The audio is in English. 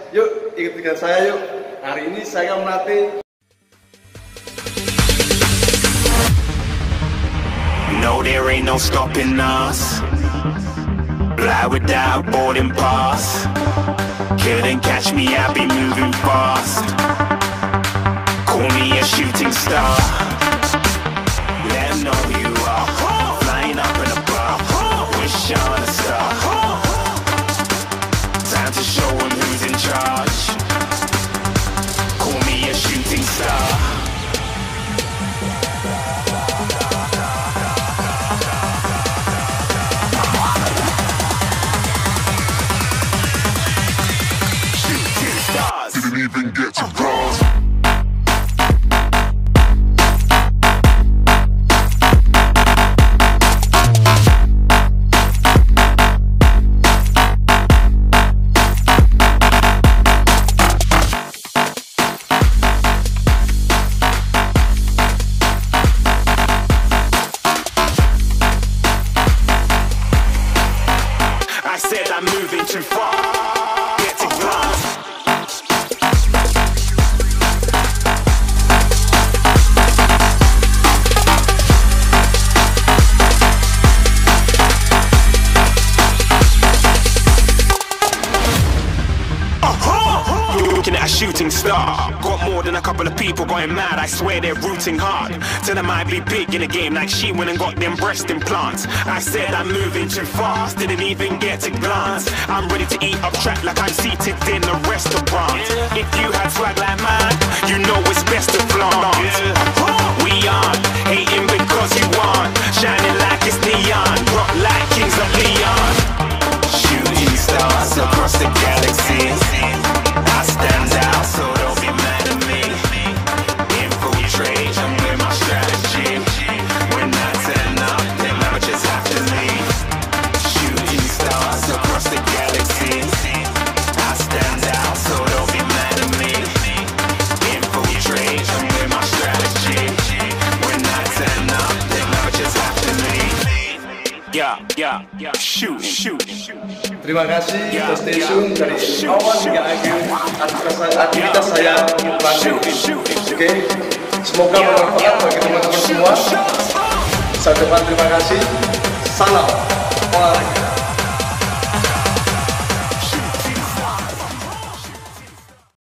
Yuk ikut dengan saya yuk. Hari ini saya melatih. No, there ain't no stopping us. Fly without boarding pass. Couldn't catch me, I be moving fast. Call me a shooting star. Let 'em know who you are. Flying up in a bar. Wish on a star. Time to show 'em who's in charge. Call me a shooting star. Didn't even get to bronze. I said I'm moving too far. Get to glass. Looking at a shooting star. Got more than a couple of people going mad. I swear they're rooting hard. Tell them I'd be big in the game like she went and got them breast implants. I said I'm moving too fast, didn't even get to glance. I'm ready to eat up track like I'm seated in a restaurant. If you had swag like mine, you know it's best to flaunt. We aren't hating because you aren't shining like it's neon, rock like kings of Leon. Shooting stars across the galaxy. I stand out, so don't be mad at me. Infiltrate, I'm with my strategy. When I turn up, them amateurs have to leave. Shooting stars across the galaxy. I stand out, so don't be mad at me. Infiltrate, I'm with my strategy. When I turn up, them amateurs have to leave. Shoot. Terima kasih sudah stay tune dari awal hingga akhir aktivitas saya melatih. Oke, semoga bermanfaat bagi teman-teman semua. Saya ucapkan terima kasih. Salam olahraga.